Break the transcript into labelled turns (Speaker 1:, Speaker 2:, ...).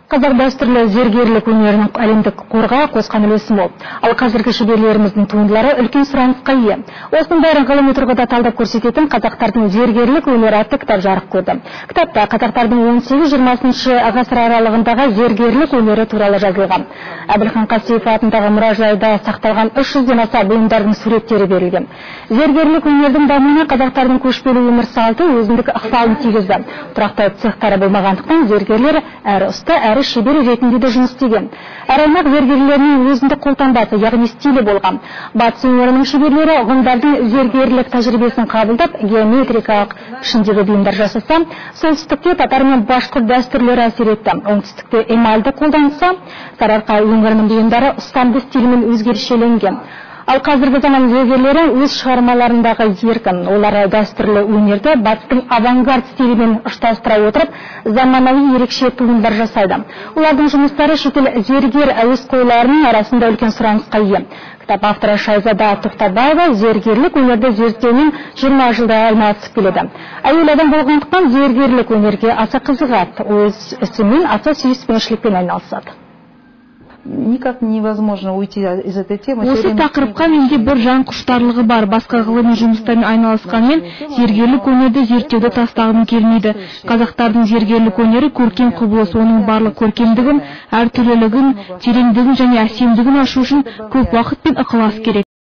Speaker 1: Қазақ дәстүрлі зергерлік өнерінің әлемдік қорға қосқан үлесі мол. Ал қазіргі шеберлеріміздің туындылары үлкен сұранысқа ие. Осының бәрін ғылыми тұрғыда талдап көрсететін қазақтардың зергерлік өнері атты кітап жарық көрді. Кітапта қазақтардың 18-20 ғасыр аралығындағы зергерлік өнері туралы жазылған. Әбілхан Қастеев атындағы мұражайда сақталған 300-ден аса бұйымдардың суреттері берілген. Зергерлік өнердің дамуына қазақтардың көшпелі өмір салты өзіндік ықпалын тигізді. Тұрақты цехтары болмағандықтан зергерлер әрі ұста, әрі шебер ретінде де жұмыс істеген. Әр аймақ зергерлерінің өзіндік қолтаңбасы, яғни стилі болған. Батыс өңірінің шеберлері ғұндардың зергерлік тәжірибесін қабылдап, геометрикалық пішіндегі бұйымдар жасаса, солтүстікте татар мен башқұрт дәстүрлері әсер етті. Оңтүстікте эмальді қолданса, Сарыарқа өңірінің бұйымдары ұстамды стилімен өзгершеленген. Ал қазіргі заман зергерлері өз шығармаларындағы еркін, олар дәстүрлі өнерді батыстың авангард стилімен ұштастыра отырып, заманауи ерекше туындылар жасайды. Олардың жұмыстары шетел зергер әуесқойларының арасында үлкен сұранысқа ие. Кітап авторы Шайзада Тоқтабаева зергерлік өнерді зерттеумен 20 жылда айналысып келеді. Әйел адам болғандықтан зергерлік өнерге аса қызығады, өз ісімен аса сүйіспеншілікпен айналысады.
Speaker 2: Никак невозможно уйти из этой темы.
Speaker 3: Осы тақырыпқа менде бір жан құштарлығы бар. Басқа ғылыми жұмыстармен айналысқанмен зергерлік өнерді зерттеуді тастағым келмейді. Қазақтардың зергерлік өнері көркем құбылыс, оның барлық көркемдігін, әртүрлілігін, тереңдігін және әсемдігін ашу үшін көп уақыт пен ықылас керек.